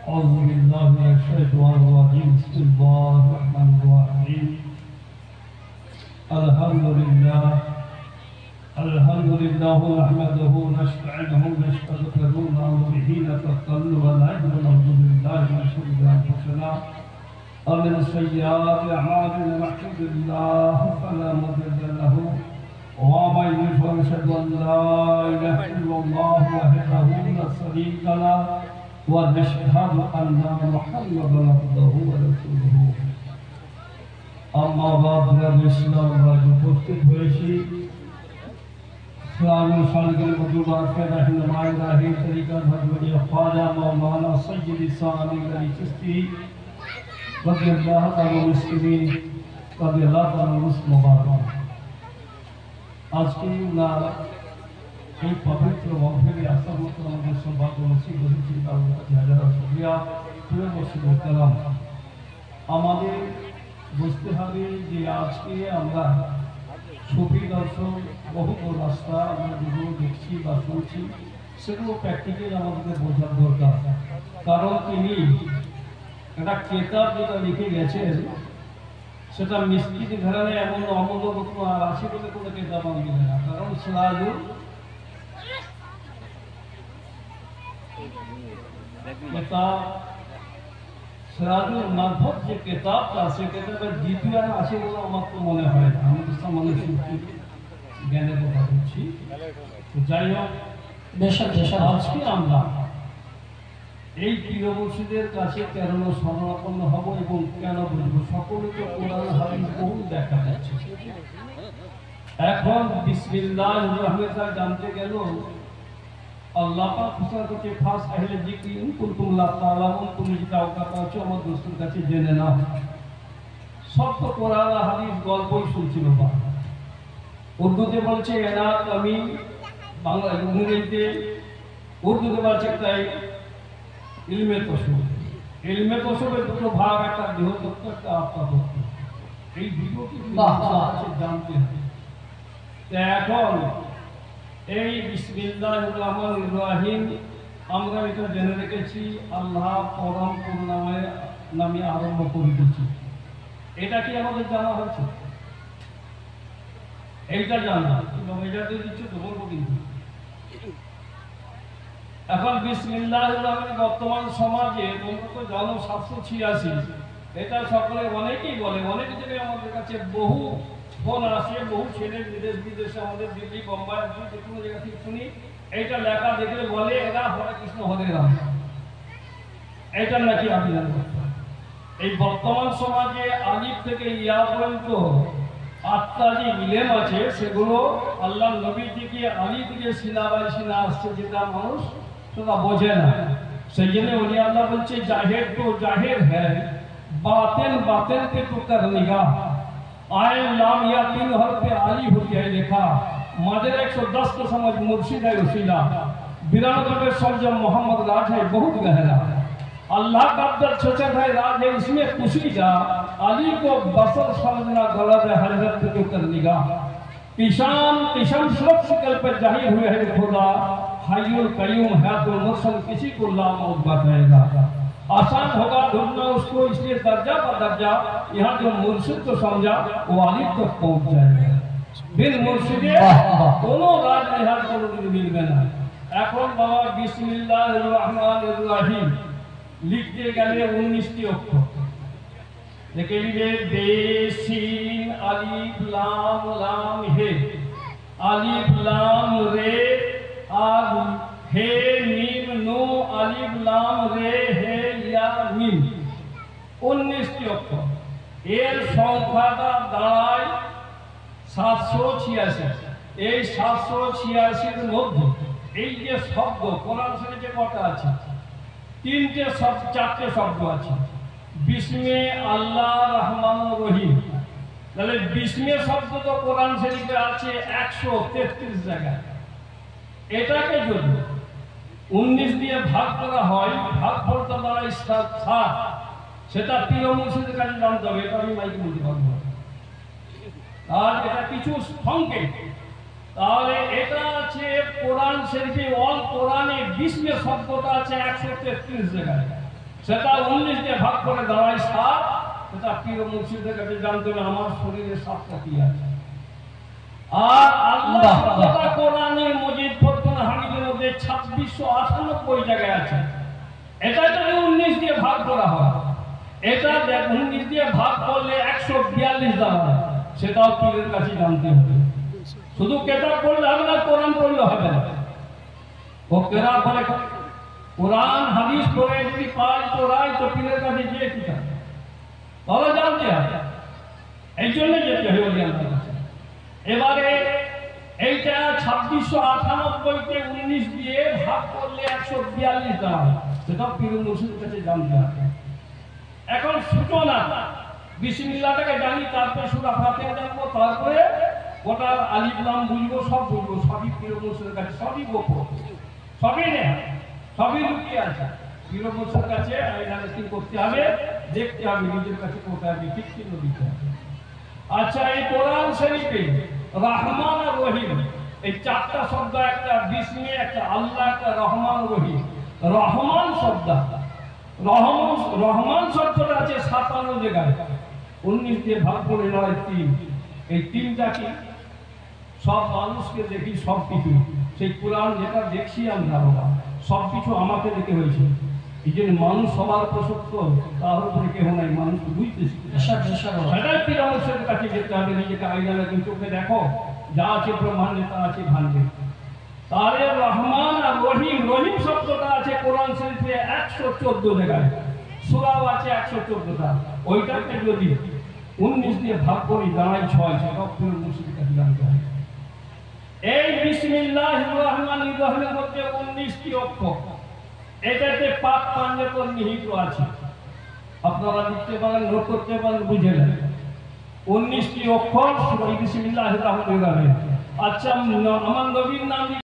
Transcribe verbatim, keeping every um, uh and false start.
أعوذ بالله من الشيطان الرجيم بسم الله الرحمن الرحيم الحمد لله الحمد لله نحمده ونستعينه ونستغفره ونعوذ به نتوكل ونعوذ بالله من شرور أنفسنا ومن سيئات أعمالنا من يهده الله فلا مضل له ومن يضلل فأشهد أن لا إله إلا الله وحده لا شريك له ونشهد أن محمدا عبده ورسوله أما بعد الإسلام উপস্থিত হয়েছি इस्लामी सालगिरह मौजूदात के रहनुमाई राही तरीका भगवती ख्वाजा मौलाना सैयद सानी अली चिश्ती रज़ी अल्लाह ताला मुस्लिमीन रज़ी अल्लाह ताला मुबारक आज की ना এই পবিত্র মহফিলে আসার মতো আমাদের সৌভাগ্য নসিব হয়েছে তার কাছে হাজার শুকরিয়া। প্রিয় মুসলিম মুহতারাম, আমাদের বুঝতে হবে যে আজকে আমরা সুফি দর্শন বহু রাস্তা আমরা যেগুলো দেখছি বা শুনছি সেগুলো প্র্যাকটিক্যাল আমাদের বোঝার দরকার। কারণ তিনি একটা কেতাব যেটা লিখে গেছেন সেটা মিস্ত্রি ঘরানে এমন অমূল্য রত্ন আর আছে বলে কোনো কেতাব আমি জানি না। কারণ সিরাজুল किताब सिराजुल मार्फत যে কিতাবটা আছে কিতাবের দ্বিতীয় আছে বলে আমার তো মনে হয় না। আমি তো সামান্য জ্ঞানের কথা বলছি। তো যাই হোক, বেশক বেশক আজকে আমরা এই প্রিয় মুর্শিদের কাছে কেন শরণাপন্ন হব এবং কেন বুঝবো? সকলে তো কোরআন হাদিস বহু দেখা যাচ্ছে। এখন বিসমিল্লাহির রহমানির রহিম জানতে গেল আল্লাহ পাক ঘোষণা করছে খাস আহলে জিকরি ইন কুনতুম লা তাআলামুন, তুমি যেটা অজ্ঞাত আছো আমার দোস্তের কাছে জেনে নাও। সব তো কোরআন হাদিস গল্পই শুনছিল। বা উর্দুতে বলছে এনাত আমি, বাংলা ইংরেজিতে উর্দুতে বলছে তাই ইলমে তসব। ইলমে তসবের দুটো ভাগ, একটা দেহতত্ত্ব একটা আত্মতত্ত্ব। এই দুটোকে জানতে হবে। এখন এই বিসমিল্লাহির রহমানির রহিম আমরা এটা জেনে রেখেছি আল্লাহ পরম করুণাময় নামে আরম্ভ করিতেছি। এটা কি আমাদের জানা হয়েছে? এইটা জানা এবং এটা দিয়ে দিচ্ছি তো বলবো। কিন্তু এখন বিসমিল্লাহির রহমান বর্তমান সমাজে তোমরা তো জানো সাতশো ছিয়াশি, এটা সকলে অনেকেই বলে। অনেক জায়গায় আমাদের কাছে বহু ফোন আসে, বহু ছেলে বিদেশ বিদেশে আমাদের দিল্লি বোম্বাই যে কোনো জায়গা থেকে শুনি এইটা লেখা দেখলে বলে এরা হরে কৃষ্ণ হরে রাম। এইটা নাকি আমি জানবো। এই বর্তমান সমাজে আলিফ থেকে ইয়া পর্যন্ত আটটা যে ইলেম আছে সেগুলো আল্লাহ নবী থেকে আলী থেকে সিনা বাই সিনা আসছে, যেটা মানুষ তোরা বোঝে না। সেই জন্য উনি আল্লাহ বলছে জাহের তো জাহের হ্যাঁ, বাতেন বাতেন पे तो कर निगाह, आए लाम या तीन हर्फ पे आली होती है लिखा। मादर एक सौ दस को समझ मुर्शिद है उसीला, बिरानवे समझ मोहम्मद राज है बहुत गहरा। अल्लाह का अब्दल छोटा है राज है इसमें खुशी जा, अली को बसर समझना गलत है हजरत पे तो कर निगाह। ईशान ईशान सब शिकल पर जाहिर हुए है खुदा, हय्युल कय्यूम हयातुल मुरसल किसी को ला मौत बताएगा। आसान होगा ढूंढना उसको, इसलिए दर्जा पर दर्जा यहाँ जो मुर्शिद को समझा वो आलिम तक पहुँच जाएगा। बिन मुर्शिदे कोनो राज निहाल कोनो दिन मिलবে না। এখন বাবা বিসমিল্লাহির রহমানির রহিম লিখতে গেলে উনিশটি অক্ষর লিখে নিবে। বে সিন আলিফ লাম লাম হে, আলিফ লাম রে আর হে মিম নো আলিফ লাম রে হে ইয়া মিম, উনিশটি অক্ষর। এর সংখ্যাটা দাঁড়ায় সাতশো ছিয়াশি। এই সাতশো ছিয়াশির মধ্যে এই যে শব্দ কোরআন শরীফে কটা আছে? তিনটে শব্দ, চারটে শব্দ আছে। বিসমে আল্লাহ রহমান রহিম, তাহলে বিসমে শব্দ তো কোরআন শরীফে আছে একশো তেত্রিশ জায়গায়। এটাকে যদি উনিশ দিয়ে ভাগ করা হয়, ভাগ ফলটা দাঁড়ায় সাত। সেটা প্রিয় মুর্শিদের কাছে জানতে হবে, এটা আমি মাইকে বলতে পারবো। আর এটা কিছু সংকেত তাহলে এটা আছে কোরআন শরীফে অল কোরআনে বিশ মে শব্দটা আছে একশো তেত্রিশ জায়গায়। সেটা উনিশ দিয়ে ভাগ করে দাঁড়ায় সাত। সেটা পীর মুর্শিদের কাছে জানতে হবে আমার শরীরে সাতটা কি আছে। আর আল্লাহ তাআলা কোরআনে মজিদ ফুরকান হামিদের মধ্যে ছাব্বিশশো আটানব্বই জায়গায় আছে। এটা যদি উনিশ দিয়ে ভাগ করা হয়, এটা উনিশ দিয়ে ভাগ করলে একশো বিয়াল্লিশ দাঁড়ায়। সেটাও পীরের কাছে জানতে হবে। শুধু কেতাব পড়লে হবে না, কোরআন পড়লে হবে না। ও কেরাত বলে কোরআন হাদিস পড়ে যদি পাই তো রায়, তো পীরের কাছে গিয়ে কি থাকে তাহলে জানতে হবে। এই জন্য যেতে হবে ওলিয়াদের কাছে। এবারে এইটা ছাব্বিশশো আটানব্বই কে উনিশ দিয়ে ভাগ করলে একশো বিয়াল্লিশ দাঁড়ায়। সেটা পীর মুর্শিদের কাছে জানতে হবে। এখন সূচনা বিসমিল্লাহটাকে জানি, তারপরে সূরা ফাতিহা জানবো, তারপরে গোটা আলিফ লাম বুঝবো, সব বুঝবো। সবই পীর মুর্শিদের কাছে, সবই গোপন, সবই নেই, সবই লুকিয়ে আছে। পীর মুর্শিদের কাছে আইডেন্টিটি করতে হবে, দেখতে হবে নিজের কাছে কোথায় ঠিক চিহ্ন দিতে হবে। আচ্ছা, এই কোরআন শরীফে রহমান আর রহিম এই চারটা শব্দ, একটা বিসমি, একটা আল্লাহ, একটা রহমান রহিম। রহমান শব্দ, রহমান রহমান শব্দটা আছে সাতান্ন জায়গায়, উনিশ দিয়ে ভাগ করে নয় তিন। এই তিনটা কি সব মানুষকে দেখি, সব কিছু সেই কোরআন যেটা দেখছি আমরা সব কিছু আমাকে দেখে হয়েছে। এই জন্য মানুষ সবার প্রসক্ত, তার উপরে কেহ নাই, মানুষ বুঝতেছি। সেটাই পীর মুর্শিদের কাছে যেতে হবে। নিজেকে আইনালে তুমি চোখে দেখো, যা আছে ব্রহ্মাণ্ডে তা আছে ভাণ্ডে। তাহলে রহমান আর রহিম, রহিম শব্দটা আছে কোরআন শরীফে একশো চোদ্দ জায়গায়, সূরাও আছে একশো চোদ্দটা। ওইটাকে যদি উনিশ দিয়ে ভাগ করি দাঁড়ায় ছয়। সেটা পীর মুর্শিদের কাছে জানতে হবে। এই বিসমিল্লাহির রহমানির রহিমের মধ্যে উনিশটি অক্ষর, এটাতে পাক পাঞ্জাতন নিহিত আছে। আপনারা লিখতে পারেন, নোট করতে পারেন, বুঝে নেন। উনিশটি অক্ষর বিসমিল্লাহির রহমানির রহিম। আচ্ছা, আমার নবীর নাম